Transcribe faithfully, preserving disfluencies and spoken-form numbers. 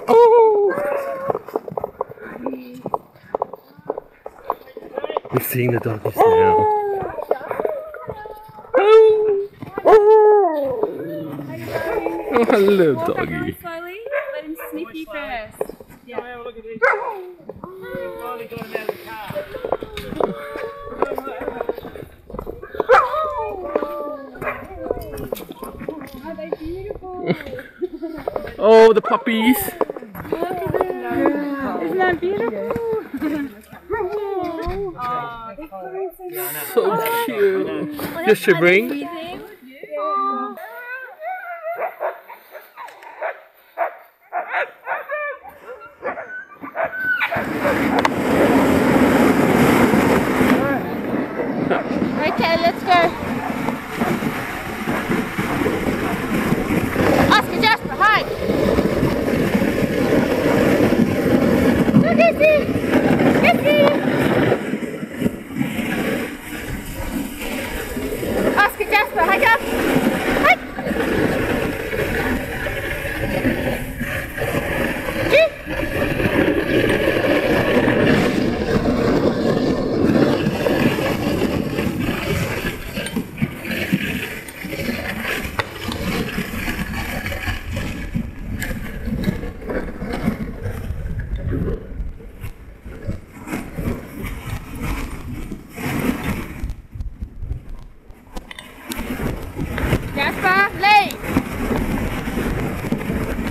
Oh! We're seeing the doggies now. Oh! Oh, hello, Walk doggy. over slowly. Let him sniff you first. Yeah. Have a look at this. Finally got him out of the car. Are they beautiful? Oh, the puppies. Look at them. Isn't that beautiful? Oh, So cute. You're shivering?